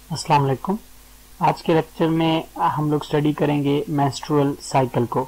अस्सलाम वालेकुम। आज के लेक्चर में हम लोग स्टडी करेंगे मेंस्ट्रुअल साइकिल को।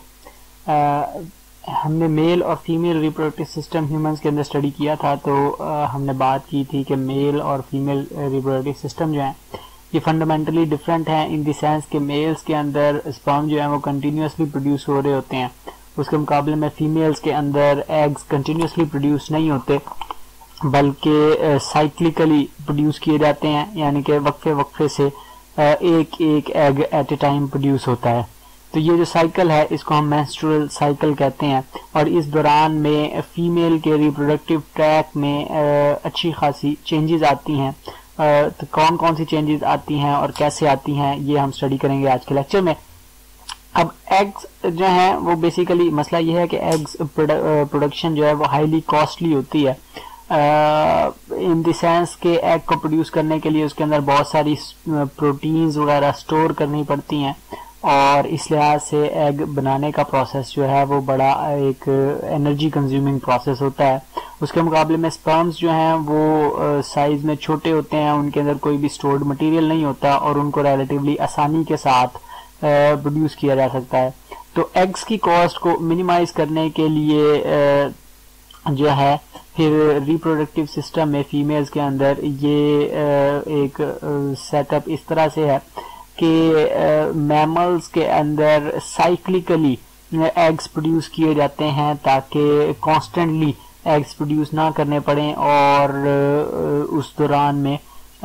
हमने मेल और फीमेल रिप्रोडक्टिव सिस्टम ह्यूमंस के अंदर स्टडी किया था, तो हमने बात की थी कि मेल और फीमेल रिप्रोडक्टिव सिस्टम जो है ये फंडामेंटली डिफरेंट हैं इन द सेंस कि मेल्स के अंदर स्पर्म जो है वो कंटिन्यूसली प्रोड्यूस हो रहे होते हैं, उसके मुकाबले में फीमेल्स के अंदर एग्स कंटिन्यूसली प्रोड्यूस नहीं होते बल्कि साइक्लिकली प्रोड्यूस किए जाते हैं, यानी कि वक्फे वक्फे से एक एक egg at a time produce होता है। तो ये जो साइकिल है इसको हम मेंस्ट्रुअल साइकिल कहते हैं और इस दौरान में फीमेल के रिप्रोडक्टिव ट्रैक में अच्छी खासी चेंजेस आती हैं। तो कौन कौन सी चेंजेस आती हैं और कैसे आती हैं ये हम स्टडी करेंगे आज के लेक्चर में। अब एग्स जो हैं वो बेसिकली मसला ये है कि एग्स प्रोडक्शन जो है वो हाईली कॉस्टली होती है इन द सेंस के एग को प्रोड्यूस करने के लिए उसके अंदर बहुत सारी प्रोटीन्स वगैरह स्टोर करनी पड़ती हैं और इस लिहाज से एग बनाने का प्रोसेस जो है वो बड़ा एक एनर्जी कंज्यूमिंग प्रोसेस होता है। उसके मुकाबले में स्पर्म्स जो हैं वो साइज में छोटे होते हैं, उनके अंदर कोई भी स्टोर्ड मटेरियल नहीं होता और उनको रिलेटिवली आसानी के साथ प्रोड्यूस किया जा सकता है। तो एग्स की कॉस्ट को मिनिमाइज करने के लिए जो है फिर रिप्रोडक्टिव सिस्टम में फीमेल्स के अंदर ये एक सेटअप इस तरह से है कि मैमल्स के अंदर साइक्लिकली एग्स प्रोड्यूस किए जाते हैं ताकि कॉन्स्टेंटली एग्स प्रोड्यूस ना करने पड़े और उस दौरान में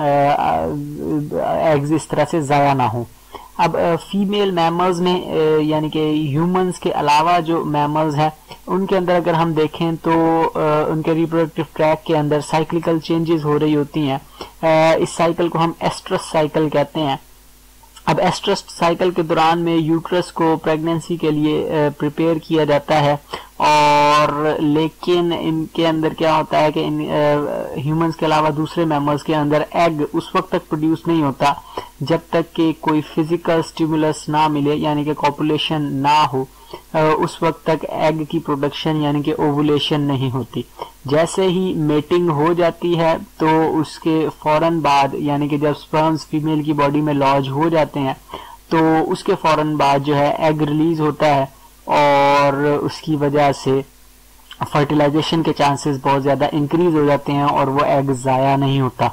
एग्स इस तरह से ज़ाया ना हो। अब फीमेल मैमल्स में यानी कि ह्यूमंस के अलावा जो मैमल्स हैं उनके अंदर अगर हम देखें तो उनके रिप्रोडक्टिव ट्रैक के अंदर साइक्लिकल चेंजेस हो रही होती हैं। इस साइकिल को हम एस्ट्रस साइकिल कहते हैं। अब एस्ट्रस साइकिल के दौरान में यूट्रस को प्रेगनेंसी के लिए प्रिपेयर किया जाता है और लेकिन इनके अंदर क्या होता है कि इन ह्यूमंस के अलावा दूसरे मैमल्स के अंदर एग उस वक्त तक प्रोड्यूस नहीं होता जब तक कि कोई फिजिकल स्टिमुलस ना मिले, यानी कि कॉपुलेशन ना हो, उस वक्त तक एग की प्रोडक्शन यानी कि ओवुलेशन नहीं होती। जैसे ही मेटिंग हो जाती है तो उसके फौरन बाद यानी कि जब स्पर्म्स फीमेल की बॉडी में लॉज हो जाते हैं तो उसके फौरन बाद जो है एग रिलीज होता है और उसकी वजह से फर्टिलाइजेशन के चांसेस बहुत ज़्यादा इंक्रीज हो जाते हैं और वो एग ज़ाया नहीं होता।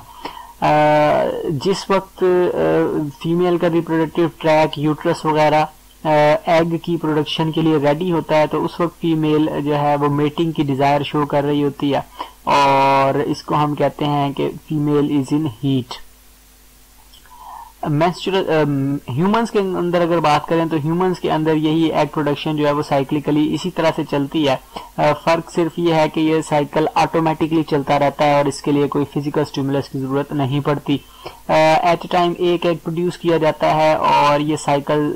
जिस वक्त फीमेल का रिप्रोडक्टिव ट्रैक यूट्रस वगैरह एग की प्रोडक्शन के लिए रेडी होता है तो उस वक्त फीमेल जो है वो मेटिंग की डिज़ायर शो कर रही होती है और इसको हम कहते हैं कि female is in heat. Menstrual humans के अंदर अगर बात करें तो ह्यूमंस के अंदर यही एग प्रोडक्शन जो है वो साइक्लिकली इसी तरह से चलती है। फर्क सिर्फ ये है कि ये साइकिल ऑटोमेटिकली चलता रहता है और इसके लिए कोई फिजिकल स्टिमुलस की जरूरत नहीं पड़ती। एट ए टाइम एक एग प्रोड्यूस किया जाता है और ये साइकिल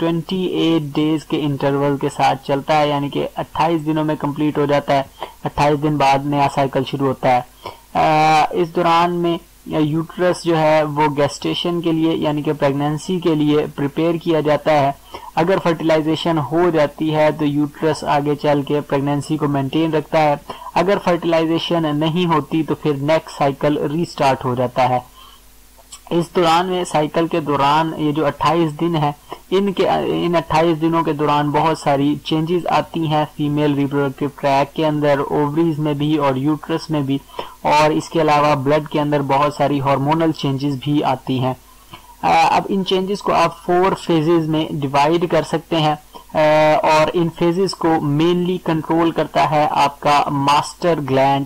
28 डेज के इंटरवल के साथ चलता है, यानी कि 28 दिनों में कंप्लीट हो जाता है। 28 दिन बाद नया साइकिल शुरू होता है। इस दौरान में यूट्रस जो है वो गेस्टेशन के लिए यानी कि प्रेगनेंसी के लिए प्रिपेयर किया जाता है। अगर फर्टिलाइजेशन हो जाती है तो यूट्रस आगे चल के प्रेगनेंसी को मेंटेन रखता है। अगर फर्टिलाइजेशन नहीं होती तो फिर नेक्स्ट साइकिल रीस्टार्ट हो जाता है। इस दौरान में साइकिल के दौरान ये जो 28 दिन है इन 28 दिनों के दौरान बहुत सारी चेंजेस आती हैं फीमेल रिप्रोडक्टिव ट्रैक के अंदर, ओवरीज में भी और यूट्रस में भी, और इसके अलावा ब्लड के अंदर बहुत सारी हार्मोनल चेंजेस भी आती हैं। अब इन चेंजेस को आप 4 फेजेस में डिवाइड कर सकते हैं और इन फेजेस को मेनली कंट्रोल करता है आपका मास्टर ग्लैंड,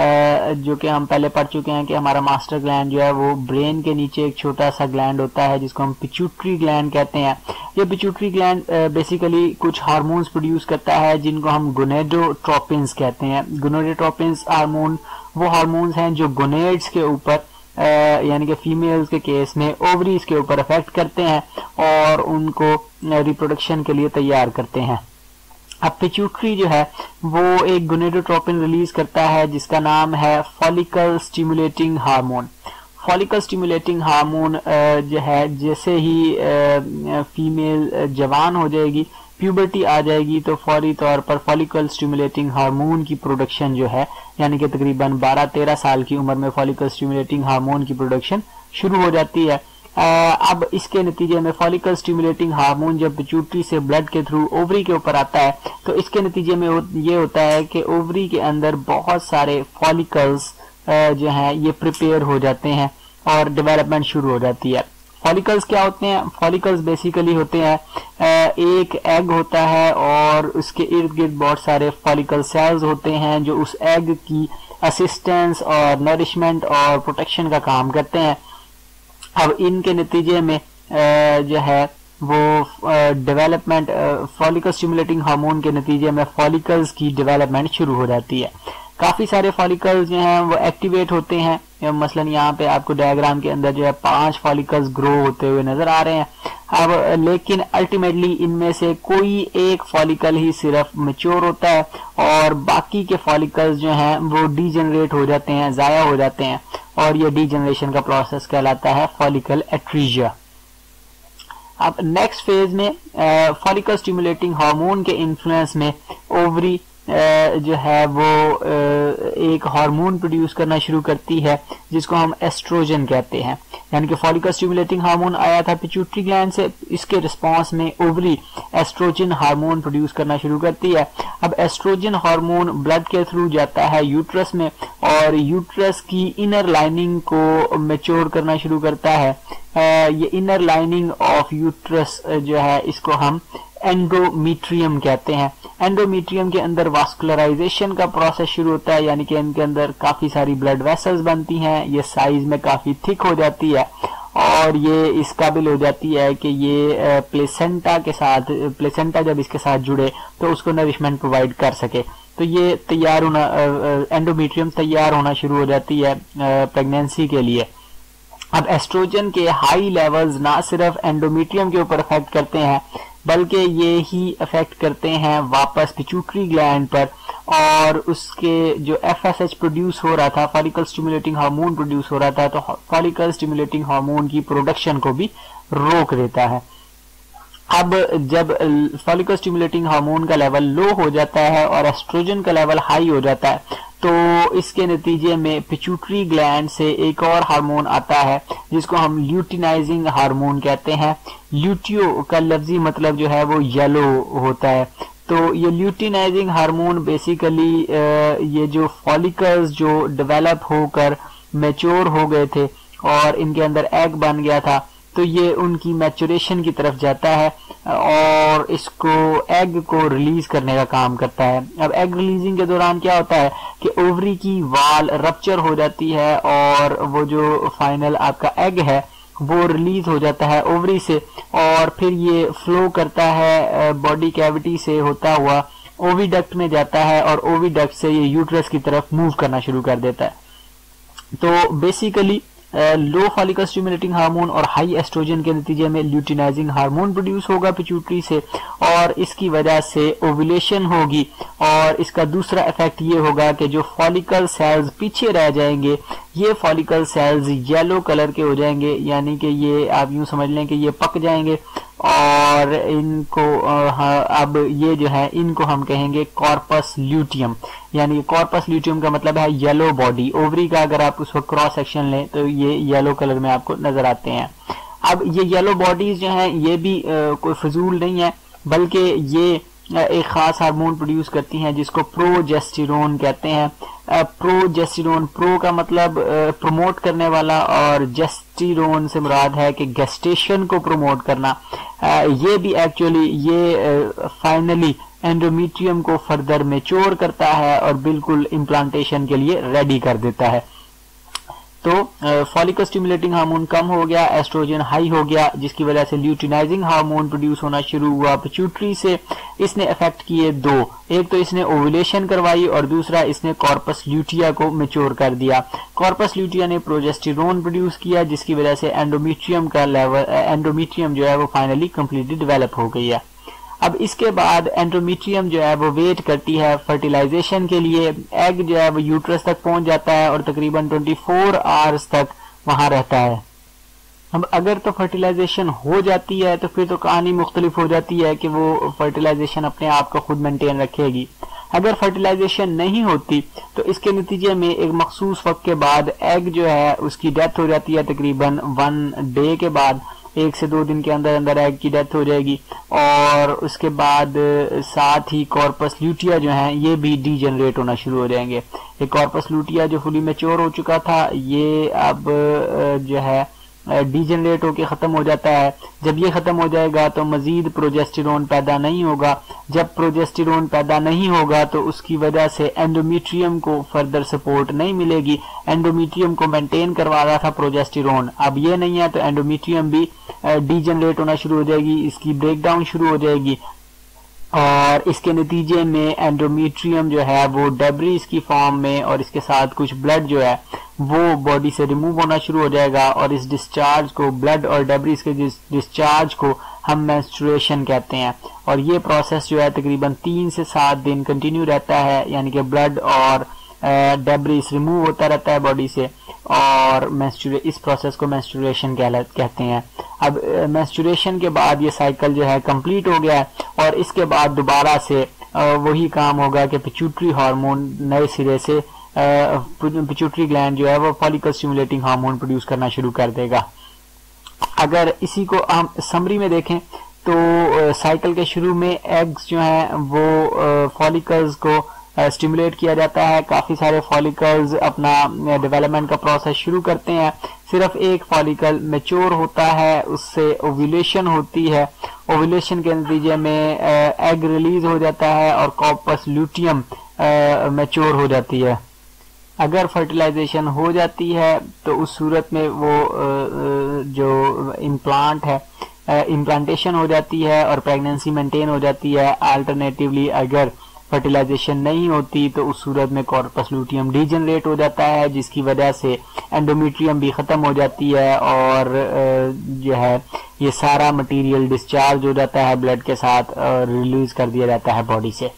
जो कि हम पहले पढ़ चुके हैं कि हमारा मास्टर ग्लैंड जो है वो ब्रेन के नीचे एक छोटा सा ग्लैंड होता है जिसको हम पिट्यूटरी ग्लैंड कहते हैं। ये पिट्यूटरी ग्लैंड बेसिकली कुछ हार्मोन्स प्रोड्यूस करता है जिनको हम गोनेडोट्रोपिन्स कहते हैं। गोनेडोट्रोपिन्स हार्मोन वो हार्मोन्स हैं जो गोनेड्स के ऊपर यानी कि फीमेल्स के केस में ओवरीज के ऊपर इफेक्ट करते हैं और उनको रिप्रोडक्शन के लिए तैयार करते हैं। अब पिट्यूटरी जो है वो एक गोनेडोट्रोपिन रिलीज करता है जिसका नाम है follicle stimulating hormone. Follicle stimulating hormone जो है जैसे ही फीमेल जवान हो जाएगी, प्यूबर्टी आ जाएगी, तो फौरी तौर पर फॉलिकल स्टिमुलेटिंग हार्मोन की प्रोडक्शन जो है यानी कि तकरीबन 12-13 साल की उम्र में फॉलिकल स्टिमुलेटिंग हार्मोन की प्रोडक्शन शुरू हो जाती है। अब इसके नतीजे में फॉलिकल स्टिमुलेटिंग हार्मोन जब पिट्यूटरी से ब्लड के थ्रू ओवरी के ऊपर आता है तो इसके नतीजे में ये होता है कि ओवरी के अंदर बहुत सारे फॉलिकल्स जो हैं ये प्रिपेयर हो जाते हैं और डेवलपमेंट शुरू हो जाती है। फॉलिकल्स क्या होते हैं? फॉलिकल्स बेसिकली होते हैं एक एग होता है और उसके इर्द गिर्द बहुत सारे फॉलिकल सेल्स होते हैं जो उस एग की असिस्टेंस और नरिशमेंट और प्रोटेक्शन का काम करते हैं। अब इनके नतीजे में जो है वो डेवलपमेंट फॉलिकल स्टिमुलेटिंग हार्मोन के नतीजे में फॉलिकल्स की डेवलपमेंट शुरू हो जाती है। काफी सारे फॉलिकल्स जो हैं वो एक्टिवेट होते हैं। मसलन यहाँ पे आपको डायग्राम के अंदर जो है 5 फॉलिकल्स ग्रो होते हुए नजर आ रहे हैं। अब लेकिन अल्टीमेटली इनमें से कोई एक फॉलिकल ही सिर्फ मैच्योर होता है और बाकी के फॉलिकल्स जो हैं वो डीजनरेट हो जाते हैं, जाया हो जाते हैं और ये डीजनरेशन का प्रोसेस कहलाता है फॉलिकल एट्रीजिया। अब नेक्स्ट फेज में फॉलिकल स्टिमुलेटिंग हार्मोन के इन्फ्लुएंस में ओवरी जो है वो एक हार्मोन प्रोड्यूस करना शुरू करती है जिसको हम एस्ट्रोजन कहते हैं। यानी कि फॉलिकल स्टिमुलेटिंग हार्मोन आया था पिट्यूटरी ग्लैंड से, इसके रिस्पांस में ओवरी एस्ट्रोजन हार्मोन प्रोड्यूस करना शुरू करती है। अब एस्ट्रोजन हार्मोन ब्लड के थ्रू जाता है यूट्रस में और यूट्रस की इनर लाइनिंग को मैच्योर करना शुरू करता है। ये इनर लाइनिंग ऑफ यूट्रस जो है इसको हम एंडोमीट्रियम कहते हैं। एंडोमीट्रियम के अंदर वास्कुलराइजेशन का प्रोसेस शुरू होता है, यानी कि इनके अंदर काफी सारी ब्लड वेसल्स बनती हैं, ये साइज में काफी थिक हो जाती है और ये इस काबिल हो जाती है कि ये प्लेसेंटा के साथ, प्लेसेंटा जब इसके साथ जुड़े तो उसको नरिशमेंट प्रोवाइड कर सके। तो ये तैयार होना, एंडोमीट्रियम तैयार होना शुरू हो जाती है प्रेगनेंसी के लिए। अब एस्ट्रोजन के हाई लेवल्स ना सिर्फ एंडोमीट्रियम के ऊपर अफेक्ट करते हैं बल्कि ये ही अफेक्ट करते हैं वापस पिट्यूटरी ग्लैंड पर और उसके जो एफएसएच प्रोड्यूस हो रहा था, फॉलिकल स्टिमुलेटिंग हार्मोन प्रोड्यूस हो रहा था, तो फॉलिकल स्टिमुलेटिंग हार्मोन की प्रोडक्शन को भी रोक देता है। अब जब फॉलिकल स्टिमुलेटिंग हार्मोन का लेवल लो हो जाता है और एस्ट्रोजन का लेवल हाई हो जाता है तो इसके नतीजे में पिट्यूटरी ग्लैंड से एक और हार्मोन आता है जिसको हम ल्यूटिनाइजिंग हार्मोन कहते हैं। ल्यूटियो का लफ्जी मतलब जो है वो येलो होता है। तो ये ल्यूटिनाइजिंग हार्मोन बेसिकली ये जो फॉलिकल्स जो डेवलप होकर मैच्योर हो गए थे और इनके अंदर एग बन गया था तो ये उनकी मैच्योरेशन की तरफ जाता है और इसको एग को रिलीज करने का काम करता है। अब एग रिलीजिंग के दौरान क्या होता है कि ओवरी की वाल रप्चर हो जाती है और वो जो फाइनल आपका एग है वो रिलीज हो जाता है ओवरी से और फिर ये फ्लो करता है बॉडी कैविटी से होता हुआ ओविडक्ट में जाता है और ओविडक्ट से ये यूट्रस की तरफ मूव करना शुरू कर देता है। तो basically low follicle stimulating hormone और हाई एस्ट्रोजन के नतीजे में ल्यूटिनाइजिंग हार्मोन प्रोड्यूस होगा पिट्यूटरी से और इसकी वजह से ओव्यूलेशन होगी और इसका दूसरा इफेक्ट ये होगा कि जो फॉलिकल सेल्स पीछे रह जाएंगे ये फॉलिकल सेल्स येलो कलर के हो जाएंगे, यानी कि ये आप यूं समझ लें कि ये पक जाएंगे और इनको अब ये जो है इनको हम कहेंगे कॉर्पस ल्यूटियम। यानी कॉर्पस ल्यूटियम का मतलब है येलो बॉडी। ओवरी का अगर आप उसको क्रॉस सेक्शन लें तो ये येलो कलर में आपको नजर आते हैं। अब ये येलो बॉडीज जो हैं ये भी कोई फजूल नहीं है बल्कि ये एक खास हार्मोन प्रोड्यूस करती हैं जिसको प्रोजेस्टेरोन कहते हैं। प्रोजेस्टेरोन, प्रो का मतलब प्रमोट करने वाला और जेस्टेरोन से मुराद है कि गेस्टेशन को प्रमोट करना। ये भी एक्चुअली ये फाइनली एंडोमीट्रियम को फर्दर मैच्योर करता है और बिल्कुल इम्प्लांटेशन के लिए रेडी कर देता है। तो फॉलिकल स्टिमुलेटिंग हार्मोन कम हो गया, एस्ट्रोजन हाई हो गया जिसकी वजह से ल्यूटिनाइजिंग हार्मोन प्रोड्यूस होना शुरू हुआ पिट्यूटरी से। इसने इफेक्ट किए दो, एक तो इसने ओव्यूलेशन करवाई और दूसरा इसने कॉर्पस ल्यूटिया को मैच्योर कर दिया। कॉर्पस ल्यूटिया ने प्रोजेस्टेरोन प्रोड्यूस किया जिसकी वजह से एंडोमीट्रियम का लेवल, एंडोमीट्रियम जो है वो फाइनली कंप्लीटली डेवलप हो गई है। अब इसके बाद एंडोमीट्रियम जो है वो वेट करती है फर्टिलाइजेशन के लिए। एग जो है वो यूट्रस तक पहुंच जाता है और तकरीबन 24 आवर्स तक वहां रहता है। अब अगर तो फर्टिलाइजेशन हो जाती है तो फिर तो कहानी मुख्तलिफ हो जाती है कि वो फर्टिलाइजेशन अपने आप को खुद मेंटेन रखेगी। अगर फर्टिलाइजेशन नहीं होती तो इसके नतीजे में एक मखसूस वक्त के बाद एग जो है उसकी डेथ हो जाती है, तकरीबन 1 डे के बाद, 1 से 2 दिन के अंदर अंदर एग की डेथ हो जाएगी। और उसके बाद साथ ही कॉर्पस ल्यूटिया जो है ये भी डीजनरेट होना शुरू हो जाएंगे। ये कॉर्पस ल्यूटिया जो फुली मैच्योर हो चुका था ये अब जो है डीजनरेट होके खत्म हो जाता है। जब ये खत्म हो जाएगा तो मजीद प्रोजेस्टेरोन पैदा नहीं होगा। जब प्रोजेस्टेरोन पैदा नहीं होगा तो उसकी वजह से एंडोमेट्रियम को फर्दर सपोर्ट नहीं मिलेगी। एंडोमेट्रियम को मेंटेन करवा रहा था प्रोजेस्टेरोन, अब ये नहीं है तो एंडोमेट्रियम भी डीजनरेट होना शुरू हो जाएगी, इसकी ब्रेकडाउन शुरू हो जाएगी और इसके नतीजे में एंडोमेट्रियम जो है वो डेब्रिस की फॉर्म में और इसके साथ कुछ ब्लड जो है वो बॉडी से रिमूव होना शुरू हो जाएगा और इस डिस्चार्ज को, ब्लड और डेब्रिस के डिस्चार्ज को हम मेंस्ट्रुएशन कहते हैं। और ये प्रोसेस जो है तकरीबन 3 से 7 दिन कंटिन्यू रहता है, यानी कि ब्लड और डेब्रिस रिमूव होता रहता है बॉडी से और इस प्रोसेस को मेंस्ट्रुएशन कहते हैं। अब मेंस्ट्रुएशन के बाद ये साइकिल जो है कंप्लीट हो गया है और इसके बाद दोबारा से वही काम होगा कि पिट्यूटरी हार्मोन नए सिरे से पिट्यूटरी ग्लैंड जो है वो फॉलिकल स्टिमुलेटिंग हार्मोन प्रोड्यूस करना शुरू कर देगा। अगर इसी को हम समरी में देखें तो साइकिल के शुरू में एग्स जो हैं वो फॉलिकल्स को स्टिमुलेट किया जाता है। काफी सारे फॉलिकल्स अपना डेवलपमेंट का प्रोसेस शुरू करते हैं। सिर्फ एक फॉलिकल मैच्योर होता है, उससे ओव्यूलेशन होती है। ओव्यूलेशन के नतीजे में एग रिलीज हो जाता है और कॉर्पस ल्यूटियम मैच्योर हो जाती है। अगर फर्टिलाइजेशन हो जाती है तो उस सूरत में वो जो इम्प्लांट है इम्प्लांटेशन हो जाती है और प्रेगनेंसी मेंटेन हो जाती है। अल्टरनेटिवली अगर फर्टिलाइजेशन नहीं होती तो उस सूरत में कॉर्पस ल्यूटियम डीजनरेट हो जाता है, जिसकी वजह से एंडोमेट्रियम भी खत्म हो जाती है और जो है ये सारा मटेरियल डिस्चार्ज हो जाता है ब्लड के साथ और रिलीज कर दिया जाता है बॉडी से।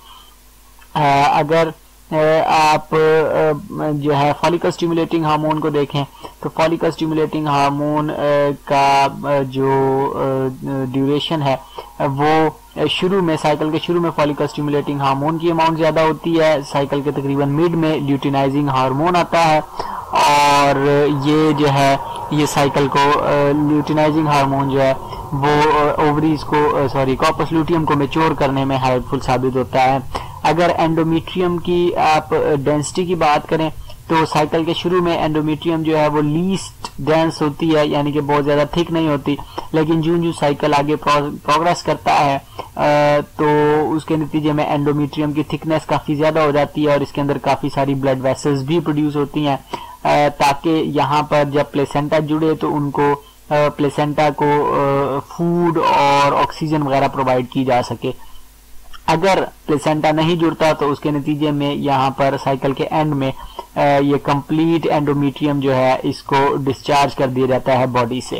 अगर आप जो है फॉलिकल स्टिमुलेटिंग हार्मोन को देखें तो फॉलिकल स्टिमुलेटिंग हार्मोन का जो ड्यूरेशन है वो शुरू में, साइकिल के शुरू में फॉलिकल स्टिमुलेटिंग हार्मोन की अमाउंट ज्यादा होती है। साइकिल के तकरीबन मिड में ल्यूटिनाइजिंग हार्मोन आता है और ये जो है ये साइकिल को ल्यूटिनाइजिंग हार्मोन जो है वो ओवरीज को कॉर्पस ल्यूटियम को मैच्योर करने में हेल्पफुल साबित होता है। अगर एंडोमेट्रियम की आप डेंसिटी की बात करें तो साइकिल के शुरू में एंडोमेट्रियम जो है वो लीस्ट डेंस होती है, यानी कि बहुत ज्यादा थिक नहीं होती, लेकिन जो साइकिल आगे प्रोग्रेस करता है तो उसके नतीजे में एंडोमेट्रियम की थिकनेस काफी ज्यादा हो जाती है और इसके अंदर काफी सारी ब्लड वेसल्स भी प्रोड्यूस होती हैं ताकि यहाँ पर जब प्लेसेंटा जुड़े तो उनको प्लेसेंटा को फूड और ऑक्सीजन वगैरह प्रोवाइड की जा सके। अगर प्लेसेंटा नहीं जुड़ता तो उसके नतीजे में यहाँ पर साइकिल के एंड में ये कंप्लीट एंडोमेट्रियम जो है इसको डिस्चार्ज कर दिया जाता है बॉडी से।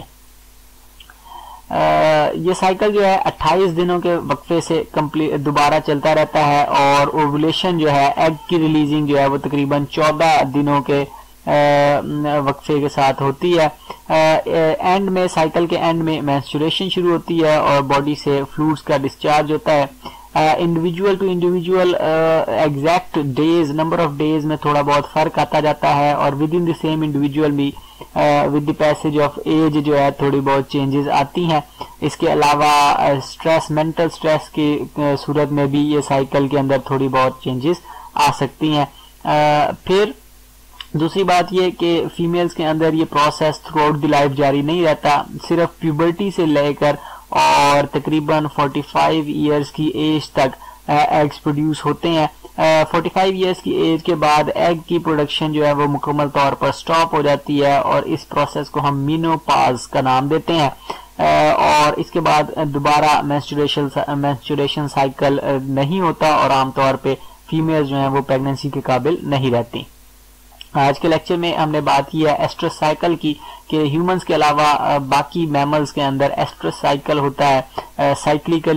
ये साइकिल जो है 28 दिनों के वक्फे से कंप्लीट दोबारा चलता रहता है और ओवुलेशन जो है, एग की रिलीजिंग जो है वो तकरीबन 14 दिनों के वक्फे के साथ होती है। एंड में, साइकिल के एंड में मेंस्ट्रुएशन शुरू होती है और बॉडी से फ्लूइड्स का डिस्चार्ज होता है। Individual to individual exact days, number of days में थोड़ा बहुत फर्क आता जाता है और within the same individual भी with the passage of age जो है थोड़ी बहुत चेंजेस आती हैं। इसके अलावा स्ट्रेस, मेंटल स्ट्रेस की सूरत में भी ये साइकिल के अंदर थोड़ी बहुत चेंजेस आ सकती हैं। फिर दूसरी बात ये कि फीमेल्स के अंदर ये process throughout the life जारी नहीं रहता, सिर्फ प्यूबर्टी से लेकर और तकरीबन 45 इयर्स की एज तक एग्स प्रोड्यूस होते हैं। 45 इयर्स की एज के बाद एग की प्रोडक्शन जो है वो मुकम्मल तौर पर स्टॉप हो जाती है और इस प्रोसेस को हम मेनोपॉज का नाम देते हैं और इसके बाद दोबारा मेंस्ट्रुएशन साइकिल नहीं होता और आमतौर पे फीमेल्स जो हैं वो प्रेगनेंसी के काबिल नहीं रहती। आज के लेक्चर में हमने बात की है एस्ट्रस साइकिल की कि ह्यूमंस के अलावा बाकी मैमल्स के अंदर एस्ट्रस साइकिल होता है। साइक्लिकली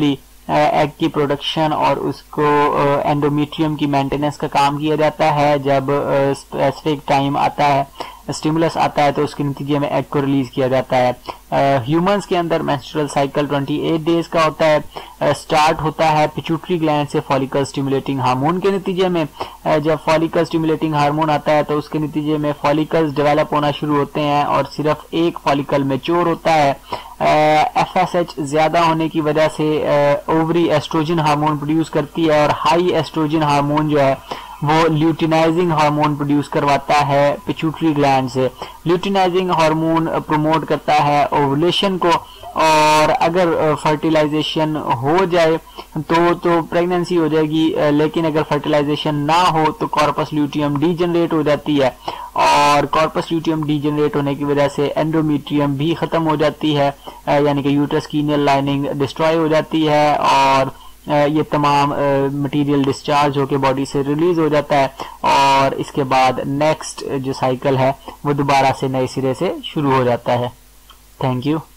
एग की प्रोडक्शन और उसको एंडोमेट्रियम की मेंटेनेंस का काम किया जाता है। जब स्पेसिफिक टाइम आता है, स्टिमुलस आता है, तो उसके नतीजे में एग को रिलीज किया जाता है। ह्यूमंस के अंदर मेंस्ट्रुअल साइकिल 28 डेज का होता है। स्टार्ट होता है पिट्यूटरी ग्लैंड से फॉलिकल स्टिमुलेटिंग हार्मोन के नतीजे में। जब फॉलिकल स्टिमुलेटिंग हार्मोन आता है तो उसके नतीजे में फॉलिकल्स डेवलप होना शुरू होते हैं और सिर्फ एक फॉलिकल मैच्योर होता है। FSH ज्यादा होने की वजह से ओवरी एस्ट्रोजन हार्मोन प्रोड्यूस करती है और हाई एस्ट्रोजन हार्मोन जो है वो ल्यूटिनाइजिंग हार्मोन प्रोड्यूस करवाता है पिट्यूटरी ग्लैंड से। ल्यूटिनाइजिंग हार्मोन प्रमोट करता है ओवुलेशन को, और अगर फर्टिलाइजेशन हो जाए तो प्रेगनेंसी हो जाएगी, लेकिन अगर फर्टिलाइजेशन ना हो तो कॉर्पस ल्यूटियम डीजनरेट हो जाती है, और कॉर्पस ल्यूटियम डीजनरेट होने की वजह से एंडोमेट्रियम भी खत्म हो जाती है, यानी कि यूट्रस की इनर लाइनिंग डिस्ट्रॉय हो जाती है और ये तमाम मटेरियल डिस्चार्ज होकर बॉडी से रिलीज हो जाता है, और इसके बाद नेक्स्ट जो साइकिल है वो दोबारा से नए सिरे से शुरू हो जाता है। Thank you.